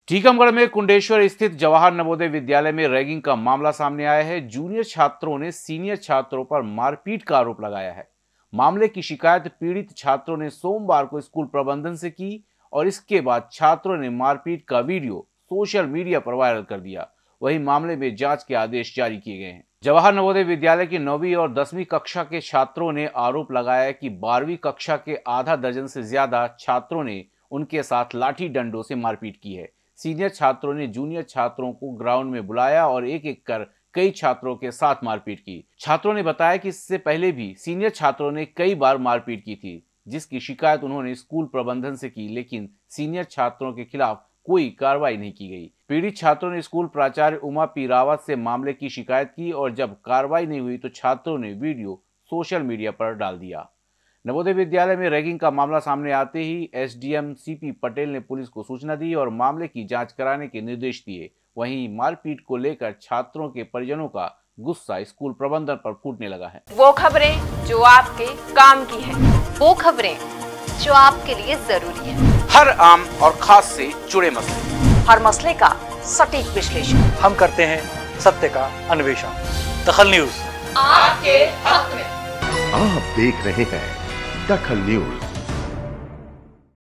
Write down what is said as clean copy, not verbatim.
टीकमगढ़ में कुंडेश्वर स्थित जवाहर नवोदय विद्यालय में रैगिंग का मामला सामने आया है। जूनियर छात्रों ने सीनियर छात्रों पर मारपीट का आरोप लगाया है। मामले की शिकायत पीड़ित छात्रों ने सोमवार को स्कूल प्रबंधन से की और इसके बाद छात्रों ने मारपीट का वीडियो सोशल मीडिया पर वायरल कर दिया। वहीं मामले में जांच के आदेश जारी किए गए हैं। जवाहर नवोदय विद्यालय की 9वीं और 10वीं कक्षा के छात्रों ने आरोप लगाया कि 12वीं कक्षा के आधा दर्जन से ज्यादा छात्रों ने उनके साथ लाठी डंडों से मारपीट की है। सीनियर छात्रों ने जूनियर छात्रों को ग्राउंड में बुलाया और एक एक कर कई छात्रों के साथ मारपीट की। छात्रों ने बताया कि इससे पहले भी सीनियर छात्रों ने कई बार मारपीट की थी, जिसकी शिकायत उन्होंने स्कूल प्रबंधन से की, लेकिन सीनियर छात्रों के खिलाफ कोई कार्रवाई नहीं की गई। पीड़ित छात्रों ने स्कूल प्राचार्य उमा पी रावत से मामले की शिकायत की और जब कार्रवाई नहीं हुई तो छात्रों ने वीडियो सोशल मीडिया पर डाल दिया। नवोदय विद्यालय में रैगिंग का मामला सामने आते ही एसडीएम सीपी पटेल ने पुलिस को सूचना दी और मामले की जांच कराने के निर्देश दिए। वहीं मारपीट को लेकर छात्रों के परिजनों का गुस्सा स्कूल प्रबंधन पर फूटने लगा है। वो खबरें जो आपके काम की है, वो खबरें जो आपके लिए जरूरी है, हर आम और खास से जुड़े मसले, हर मसले का सटीक विश्लेषण हम करते हैं सत्य का अन्वेषण। दखल न्यूज आपके हक में। आप देख रहे हैं दखल न्यूज।